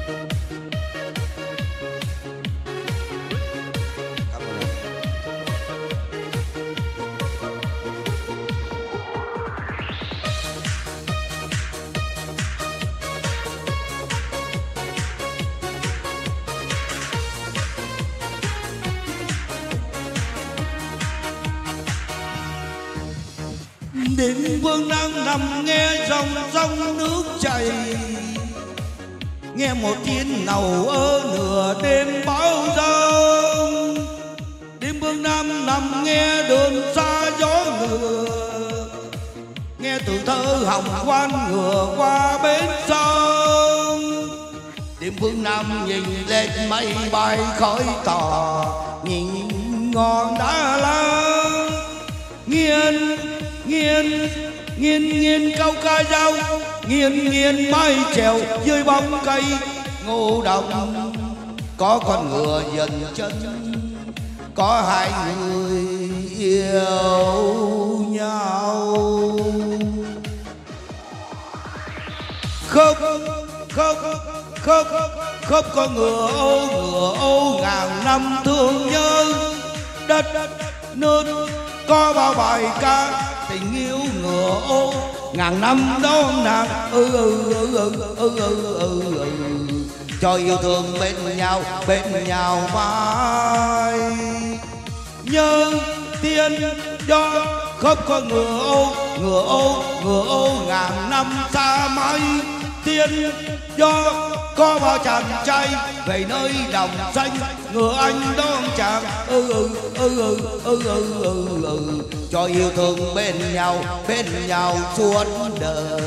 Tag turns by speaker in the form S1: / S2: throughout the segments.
S1: Đêm vương đang nằm nghe dòng dòng nước chảy, nghe một tiếng nầu ơ nửa đêm báo giông. Đêm vương nam nằm nghe đường xa gió ngựa, nghe từ thơ hồng quan ngựa qua bến sông. Đêm vương nam nhìn lên mây bay khói tỏ, nhìn ngọn đá la nghiêng nghiêng nghiêng nghiêng câu ca dao, nghiêng nghiêng mái chèo dưới bóng cây ngô đồng. Có con ngựa dần chân, có hai người yêu nhau. Khóc khóc khóc khóc con ngựa ô ngàn năm thương nhớ. Đất nước có bao bài ca tình yêu ngựa ô ngàn năm đón nàng. Cho yêu thương bên nhau mãi. Nhớ tiên do khóc con ngựa ô ngàn năm xa mãi. Tiên do có bao chàng trai về nơi đồng xanh, ngựa anh đón chàng. Cho yêu thương bên nhau suốt đời.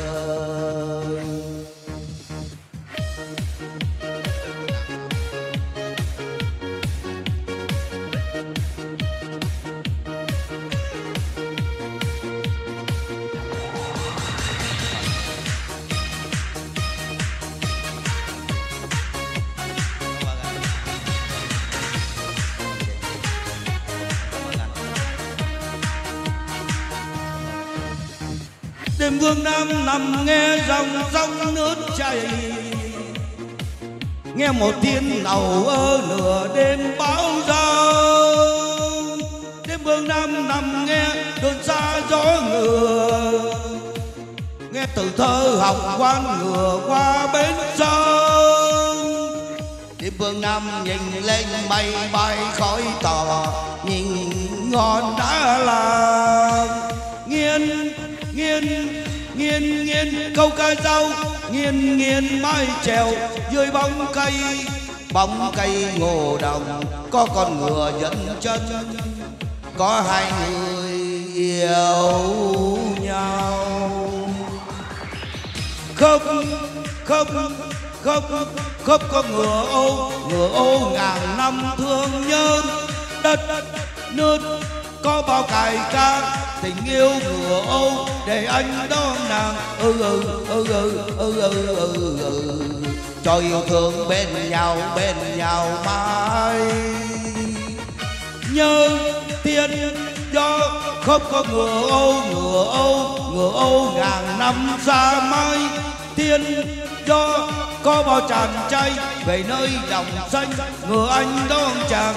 S1: Đêm vương nam nằm nghe dòng dòng nước chảy, nghe một tiếng nầu ơ nửa đêm báo giông. Đêm vương nam nằm nghe đường xa gió ngựa, nghe từ thơ hồng quan ngựa qua bến sông. Đêm vương nam nhìn lên mây bay khói tỏ, nhìn ngọn đá làng nghiêng nghiêng nghiêng câu ca dao, nghiêng mái chèo dưới bóng cây ngô đồng. Có con ngựa dẫn chân, có hai người yêu nhau. Khóc khóc khóc khóc con ngựa ô ngàn năm thương nhớ. Đất nước có bao cài ca tình yêu ngựa ô để anh đón nàng. Cho yêu thương bên nhau mãi. Nhớ tiên do khóc có ngựa ô ngàn năm xa mãi. Tiên do có bao chàng trai về nơi đồng xanh, ngựa anh đón chàng.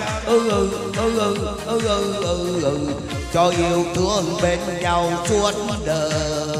S1: Cho yêu thương bên nhau suốt đời.